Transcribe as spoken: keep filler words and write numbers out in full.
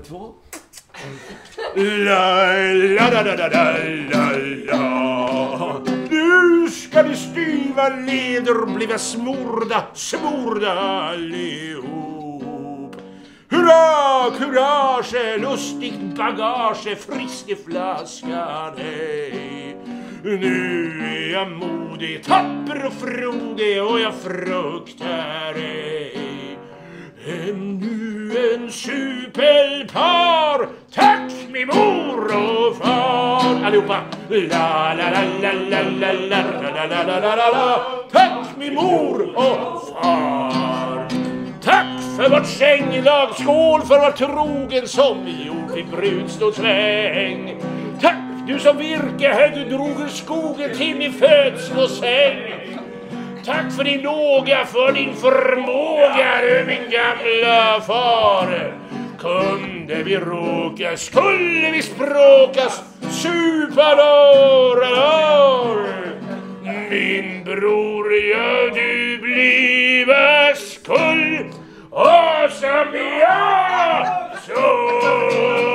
två. La, la, la, la, la, la, la. Nu ska de styva leder bliva smorda, smorda allihop. Hurra, kurage, lustigt bagage, frisk i flaskan, hej. Nu är jag modig, tapper och frodig och jag fruktar ej. Ännu en supelpar, tack min mor och far. Allihopa, la la la la la la la la la la la la. Tack min mor och far. Tack för vårt sänglag, skål för vårt trogen som vi gjort i brudstålsväng. Tack du som virke här du drog ur skogen till min födslosäng. Tack för din låga, för din förmåga, du min gamla far. Kunde vi råka, skulle vi språkas, supa lårar. Min bror, ja du bliva skull, och som jag så